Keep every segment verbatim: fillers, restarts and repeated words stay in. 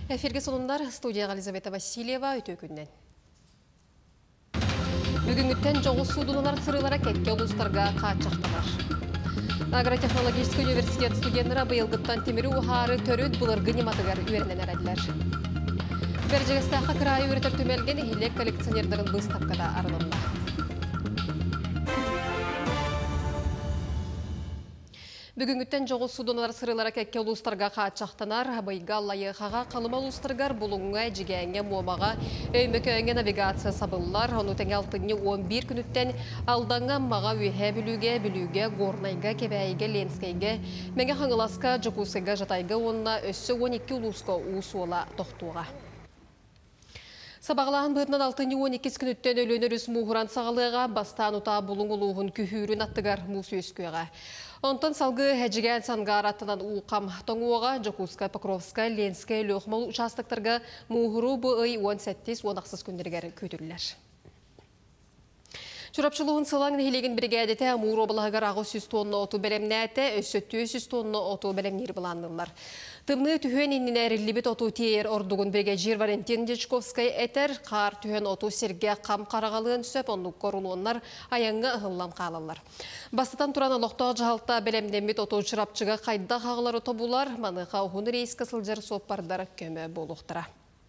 Эфирге сонундар студияға Елизавета Васильева өтө күннен. Бүгүнгүттен жоғы судунунар сырылара кетке улустарга каачакталар. Агротехнологический университет студенттері быйылгыттан темирүү ухары төрүт булыргы нематыгар үйернен әрәділер. Бержегестаққа кырайы өретер төмелген хилек коллекционердерін быстапкада арылымда. Бүгүнгүттен жоғы судунар сырылара кекке улустарга каачактанар, байга лайыхага калыма улустаргар булуңга жигәңге момага өймөкөңге навигация сабыллар, оны тәңе алтынны он бир күнүттен алданга мага үйе бүлүге, бүлүге, горнайга, кебәйге, ленскейге, мәңе хаңыласка, жокусыга, жатайга онна өссө он эки улуска уусуола тоқтуға. Сабағылағын бұдынан алтынны он эки күнүттен өлөнөр үс муғыран сағалыға, бастан ұта бұлың ұлуғын күхүүрін аттыгар мусы өскөға. Онтон салгы әжіген сангар аттынан уқам тоңуға, Жокуска, Покровска, Ленска, Лөқмал участықтарға муғыру бұй он сегиз он ақсыз күндергер көтірілер. Чурапчылуын сылаңын хилеген бригадете Амур облағығар ағы сүз тонны оту бәлемнәті, өссөттü сүз тонны оту бәлемнер бұландылар. Тымны түхен иннерілі бит оту тейер ордуғын бригадир Валентин Дечковскай әтер, қар түхен оту серге қам қарағалығын сөп, онлық корулуынлар аяңға ұғылам қалалар. Бастатан туран олықтағы жағалта бәлемдемет оту чурапчыға қайда қағылар оты бұлар, маныға ұғын рейскі сылжар соппардар көмі болуқтыра.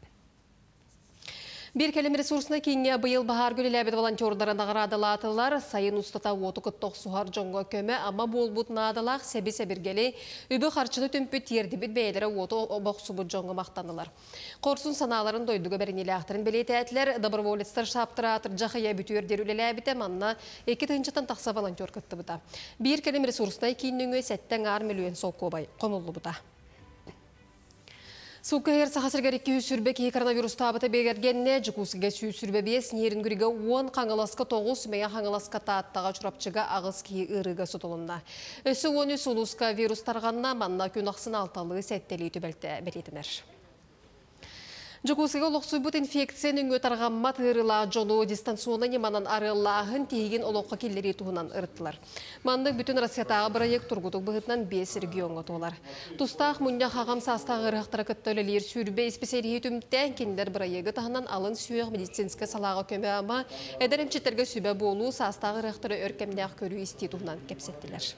Bir келем ресурсына кейінге бұйыл бағар көлі ләбет волонтердарын ағырадылатылар, сайын ұстата оту күттоқ сухар жоңға көмі, ама бол бұт надалақ сәбі-сәбіргелі үбі қарчыны түмпіт ердібіт бәйдері оту обақ сұбыт жоңға мақтанылар. Қорсын саналарын дойдуға бәрінелі ақтырын білеті әтілер, доброволецтер шаптыратыр жақыя бүтер дерулі ләбеті манна екі тыңчытан тақса волонтер күтті бұта. Bir келем ресурсына кейініңі сәттен ар миллион соққы бай, қомылы бұта. Сукайыр сахасыргар екі сүрбе кей коронавирус табыты бегергенне, жүкусыға сүй сүрбе бес, нерін күрігі он қаңыласқа тоғыз, мәе қаңыласқа тааттаға чұрапчыға ағыз кей ұрыға сұтылынна. Өсі он үс улуска вирус тарғанна, манна күн ақсын алталы сәттелі түбәлті бәлетінер. Жокусыға олықсуйбут инфекция нүңгі тарғамма тырыла жону дистанционы неманан арылағын тейген олыққа келлері туғынан ұрыттылар. Мандық бүтін Россиятағы проект тұрғытық бұғытынан бес регионға толар. Тустақ мұнда қағам састағы ұрықтары күттөлелер сүрбе еспесерігі түмттен кендер проекті тағынан алын сүйеғ медицинскі салаға көмі ама әдәрімчеттерге сүбе болу састағы ұрықтары өркемдәқ көру істей туғынан кепсеттілер.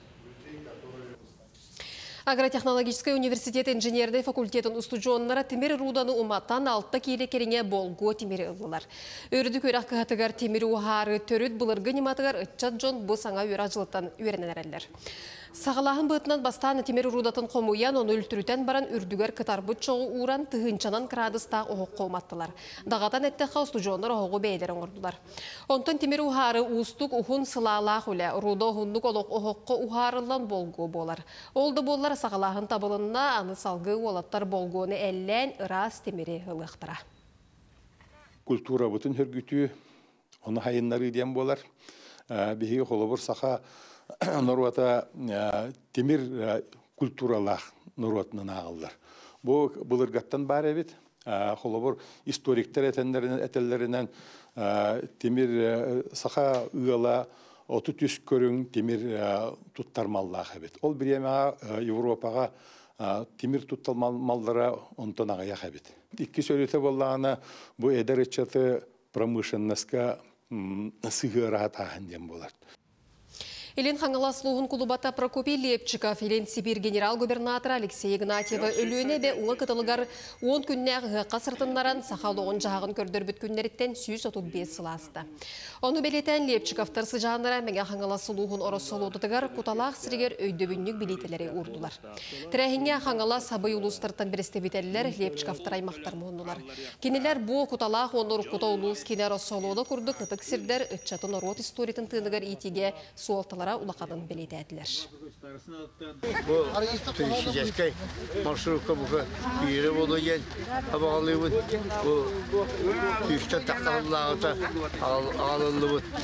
Агротехнологический университет инженерный факультетін устужонлары темір руданы уматтан алтта кейлі керіне болго темір ұлылар. Өрді көрақ қығатығар темір ұғары төріт бұлырғы нематығар ұтчат жон бұл саңа өр ажылыттан өрінен әрәлілер. Сағалағын бұтынан бастан темір рудатын қомуян, оны үлтірітен баран үрдігер кытар бұт жоғы уран тұғынчанан крадыстақ оғық қоматтылар. Дағатан әттіға устужонлар оғы бәйлерін ұрдылар. Онтан темір ұғары ұстық ұғын сылалақ үлі, руда ұғындық олық оғыққа ұғарылан болғы болар. Олды болар сағалағын табылынна аны салғы олаттар болғыны әллән ырас темірі ұлықтыра. Культура бұтын хүргүті, оны хайынлары дем болар. Беге қолы бұр сақа Норвата темир культуралах Норватынан ағылдар. Бұл бұлырғаттан бар әбет. Қолабыр историктер әтелерінен темир сақа ұғала оту түс көрің темир тұттармаллақ әбет. Ол бір емеға Европаға темир тұтталмалдара онтан ағаяқ әбет. Икі сөйлеті болағына бұл әдір етчаты промышленностқа сығыра тағын дем болады. Илин Хангаласлуғын Кулубата Прокопий Лепчиков, Илин Сибирь генерал-губернатор Алексей Игнатьева өліне бе ұңы кытылығар он күннәғы қасыртынларан сақалуғын жағын көрдір бүт күннеріттен сүйіс отуд бес сыласты. Оны белетен Лепчиковтар сыжанлара мәңе Хангаласлуғын оросолудыдығар куталақ сірігер өйді бүннік билетелері ұрдылар. Тірәхіңе Хангалас сабый улустартан бірістебетелілер Лепчиковтар аймақтар мұғындылар. Кенелер бұ куталақ оныр кута улус кенер осолуды күрді қытық сірдер үтчатын рот историтін тынығар итиге суалтылар улақадын білеті әділер. Бұл түнші маршрутқа бұғы үйері болу ен, абағалы бұд, бұл үйістен тақтағылағыта ағалылы бұд.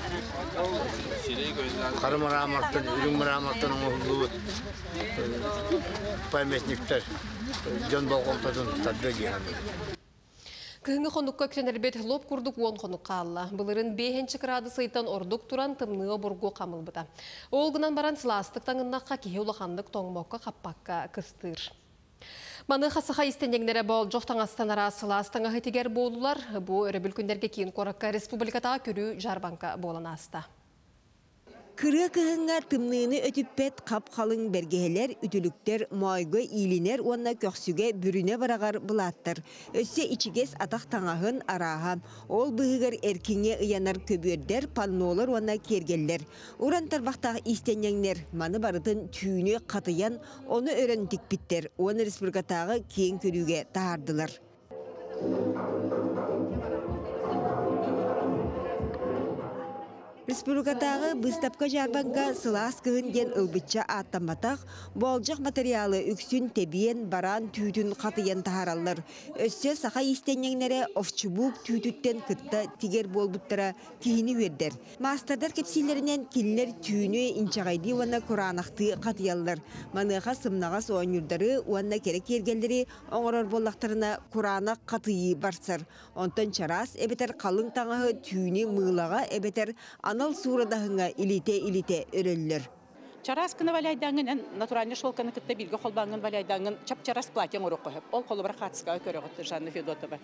Қары мұрамақтан, үрің мұрамақтан ұғылы бұд. Пәметниктер, жон болғалтадың тадды кейінді. Кыһыңы хонукка киренербет лоп курдук он хонукка алла. Былырын бейхенчі грады сыйтан ордук туран тымныға бургу камылбыта. Олгынан баран сыластык таңыннаққа кихе улахандык тоңмокка қаппаққа кыстыр. Маны хасыха истенеңнері бол жоқтан астан арасыла астаңа хетигер болулар. Бұ өрі бүлкіндерге кейін қораққа республикатаға көрі жарбанка болын аста. Кыры кыһыңа тымныыны өтүппет қап қалың бергелер, үтүлүктер, майгы, илинер, онна көксүге бүрүне барагар булаттыр. Өссе ичигес атақ таңағын араға. Ол бұғығыр эркиңе ыянар көбөрдер, паннолар онна кергеллер. Уран тарбақтағы истенеңнер, маны барытын түйіні қатыян, оны өрін тикпиттер. Оны республикатағы кейін көрүүге тағардылар. Республикатағы быстапка жарбанга сылас кыһын ден ылбытча аттаматақ, болжақ материалы үксүн тебиен баран түйтін қатыян тахараллар. Өссе саха истеннеңнері овчубук түйтіттен кытта тигер болбуттара кихини вердер. Мастердар кепсилерінен келінер түйіні инчағайды уанна құранақты қатыяллар. Маныға сымнаға соғынюрдары уанна керек ергелдері оңырар боллақтарына құранақ қатыйы барсар. Онтан чарас әбетер қалың таңағы түйіні мылаға әбетер анал сурадағыңа илите-илите өреллер. Чарас кыны валяйдаңын, натуральный шелканы кытта билге холбаңын валяйдаңын, чап-чарас платьен урок қойып. Ол қолыбыра қатысқа көріғыты Жанна Федотова.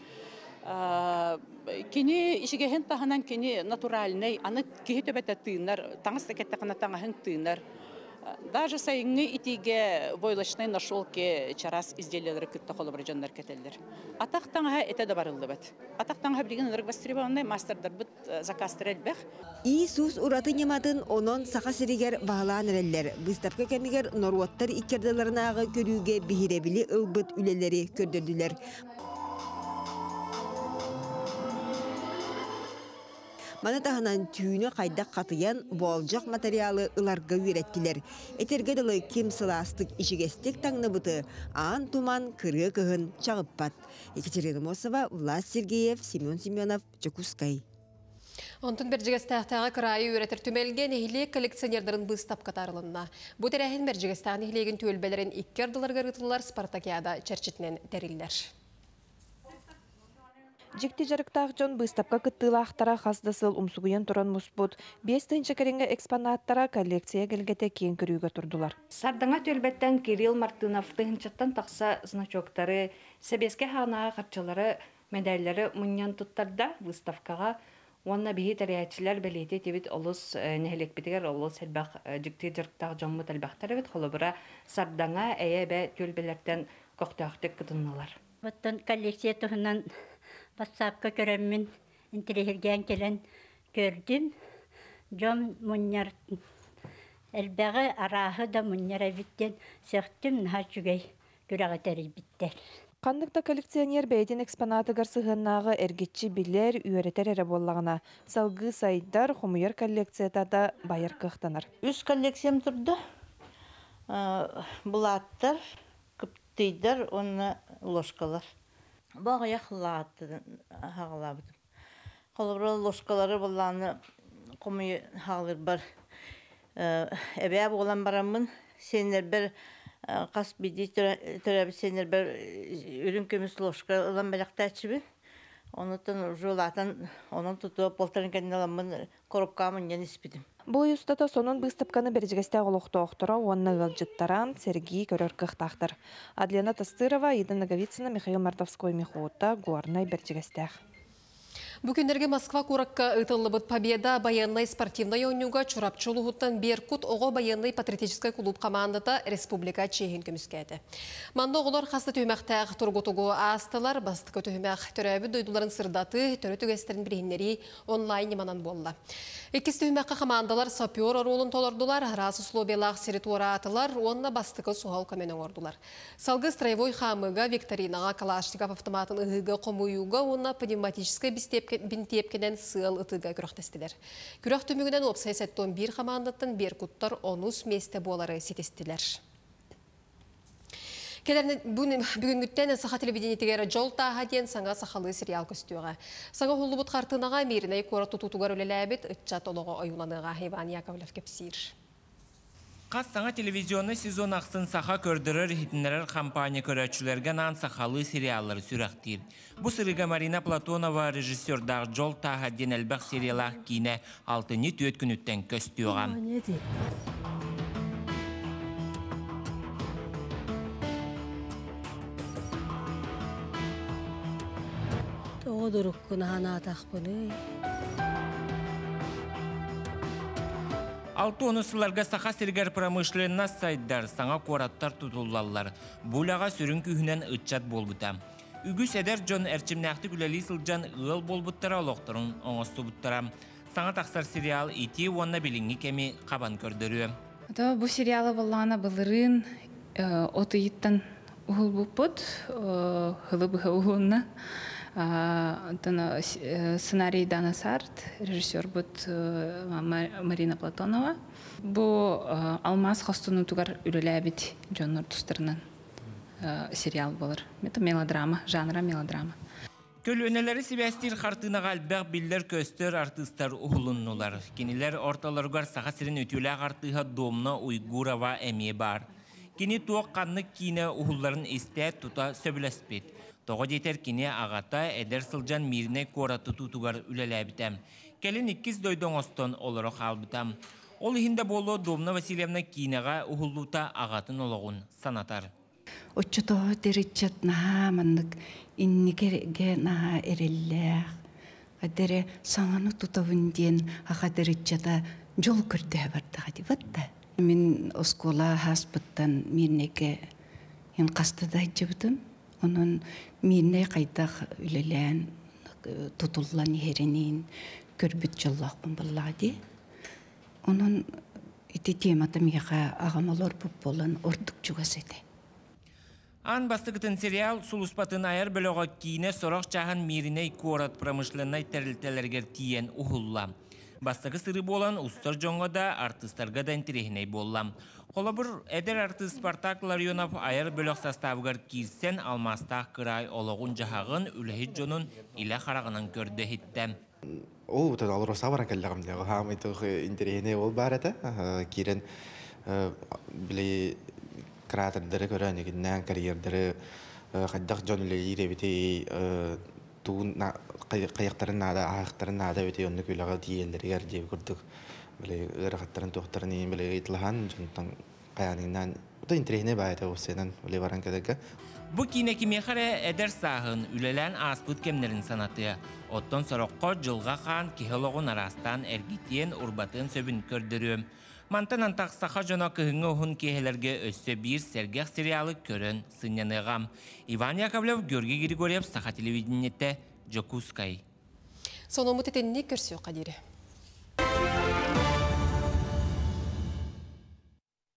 Кені ішігеген тағынан кені натуральный, аны кейі төбәті тыынар, таңыз тәкетті қана таңағын тыынар. Даже сайыңы итиге войлашнай нашолке чарас изделелері кытта қолыбыра жандар кетелдер. Атақ таңаға әті де барылды бәт. Атақ таңаға білген ұрық бастырыбауындай мастердар бұд закастыр әлбәқ. Иисус ураты нематын онон сақа сиригер бағалан әрелер. Бұстапқа кәмігер норуаттар икерділерінағы көрүүге бихиребілі ылбыт үлелері көрдірділер. Мана тағынан түйіні қайдақ қатыян болжақ материалы ыларға үйреттілер. Этергеділі кем сыластық ішігестік таңны бұты аан туман кыры кығын чағыппат. Екатерина Мосова, Влас Сергеев, Семен Семенов, Чекускай. Онтын бәржігістақтағы қырайы үйретір түмелген ехілі коллекционердерін бұстап қатарылынна. Бұл тәрәхін бәржігістағын ехілеген төлбелерін иккерділер ғырғытылар Спартакиада чәрчетінен тәрілдер. Жекті жарықтақ жон бұстапқа кыттылақтара хаздасыл умсугуен тұран мұспут. Бес тынчы керенге экспонаттара коллекция келгете кейін көрүүгө турдулар. Сардаңа төлбеттен Кирилл Мартынов тыгынчаттан тақса значоктары, себеске ханаға қатчылары, медальлары мұньян тұттарда выставкаға онна бейі тәрәйтшілер бәлейте тебет олыс нәхелек бітігер олыс әлбәқ жекті жарықтақ жон мұт әлбәқтары бет қолыбыра сардаңа әйе бә төлбелерден көқтақтық кытынналар. Бұттын коллекция тұхынан Бассапка көрәмін интерегерген келен көрдім. Жом мұньяр әлбәғі арағы да мұньяр әбіттен сәқтім наға жүгей көрәғі тәрі біттер. Қандықта коллекционер бәйден экспонаты гарсығыннағы әргетчі білер үйеретер әрі боллағына. Салғы сайдар хомуер коллекциятада байыр қықтанар. Үз коллекциям тұрды. Бұлаттар, күптейдер, оны ложкалар. Бағая қылаты хағылабыдым. Қолыбыры ложкалары боланы қомы хағылыр бар. Әбәя болан барамын, сенер бір қас бейді түрәбі сенер бір үрін көміс ложка ұлан бәліқті әчібі. Онытын жолатын, оның тұтуы полтарын кәдін аламын, коробкамын ен іспедім. Бұл ұстата сонын бұстапқаны бәржігісті ғылықты оқтыра, онны ғылжыттаран Сергей көрір қықтақтыр. Адлена Тастырова, Ида Наговицына, Михаил Мартовской Михуота, Гуарнай бәржігістәқ. Бүкіндерге Москва куракка ытылыбыт победа военной спортивной ойнуга чурапчылуғыттан Беркут оғы военной патриотической клуб командата Республика Чехин көміскәді. Манда оғылар қасты түймәқтәқ тұрғытуғы астылар, бастықы түймәқ түрәбі дойдуларын сырдаты, түрі түгестерін бірейнері онлайн еманан болла. Екіс түймәққа командалар сапер оролын толырдылар, расы слобелақ серитуара атылар, онна бастықы суғал көменің ордылар. Салғы строевой хамыға викторинаға Калашников автоматын ұғығы қомуюға, онна пневматической бинтепкеден сыл ытыға күрақтестілер. Күрақ түмігінен опсай сәттон бір командаттан Беркуттар онус месте болары сетестілер. Бүгінгіттен саха телевидениетігері жол таға ден саңа сақалы сериал көстіуға. Саңа ғолы бұт қартынаға мерінай қора тұтутуғар өлеләбет үтчат олығы ойунаныға Иван Яковлев кепсир. Қас саңа телевизионы сезон ақсын саха көрдірір хитінерер компания көрәтшілерген ан сақалы сериаллары сүрәқтір. Бұ сырыға Марина Платонова режиссердағы жол таға ден әлбәқ сериалақ кейіне алтыны төт күніттен көстіуған. Оğduruk hana taqpını. Алты онысыларға сақа сергер промышленна сайдар саңа қораттар тұтулалар. Бұлаға сүрін күйінен ұтчат болбыта. Үгіс әдер жон әрчімнәқті күләлі сылжан ұғыл болбыттара олықтырын оңысты бұттара. Саңа тақсар сериал ити онна біліңі кәмі қабан көрдірі. Бұл сериалы болғана бұлырын отыйыттан ұғыл бұппыт, ғылы бұғы ұғылына. Сценарий Дана Сарт, режиссер бұд Марина Платонова. Бұл Алмаз қостыны тұғар үріләбет Джон Нұртустырынан сериал болыр. Это мелодрама, жанра мелодрама. Көл өнелері себәстер қартынаға әлбәқ білдер көстер артыстар ұғылыннулар. Кенелер орталарғар саға сірін өтілі қартыға домна уйгурава әме бар. Кені туақ қанны кейіне ұғыларын істе тұта сөбіләспет. Тоғы детер кене ағата әдер сылжан миріне қораты тұтуғар үләләбітәм. Кәлін иккіз дойдың остон олары қалбытам. Ол ихінде болу Домна Васильевна кейінеға ұғылута ағатын олығын санатар. Отчытоғы дәрітчет наға мандық иннігерге наға әрелләқ. Әдері саңаны тұтауын ден аға дәрітчета жол көрді бардыға дейбатта. Мен оскола хаспыттан мирнеге ен қастыдай жібдім. Onun mirne qaytaq ülelən tutulan yerinin körbüt jolloqpun bulladi. Onun iti temata miqa ağamalar bup bolan orduq jugasete. Ан бастығытын сериал сулуспатын айыр бөліға кейіне сорақ жағын миріне қорат промышленной тәрілтелергер тиен ұғылла. Бастығы сыры болан ұстар жоңға да артыстарға да интерехіней боллам. Қолабыр әдер артыст Спартак Ларионов айыр бөлік составығар кирсен алмастақ қырай олығын жағағын үләхет жонын илі қарағынан көрді хеттем. Ол бұтын алыр оса баран кәліғім дегі. Хамайтық интерехіне ол бар әді. Керен білі кратардары көрән егіннән карьердары қайдақ жон үлі еребеті туын қайықтарын нада, ағықтарын нада өте онны көйліға дейелдері әрдегі көрдік. Өріқаттарын тоқтарын ең білі ғайтылған, жонтан қаяныңнан ұта интерехіне байыда осыйнан үлі баран кәдігі. Бұ кейіне кеме қары әдір сағын үлелән аспыт кемнерін санаты. Оттон сұрыққа жылға қан кехелоғын арастан әргетен ұрбатын сөбін көрдірі. Мантан антақ сақа жона күйіңі ұғын кехелерге өссі бір сәргеқ сериалы көрін сынянығам. Иван Яковлев, Георгий Григорьев, Сақа телевидениетті, Жокускай. Сономы тетеніне көрсі қадері.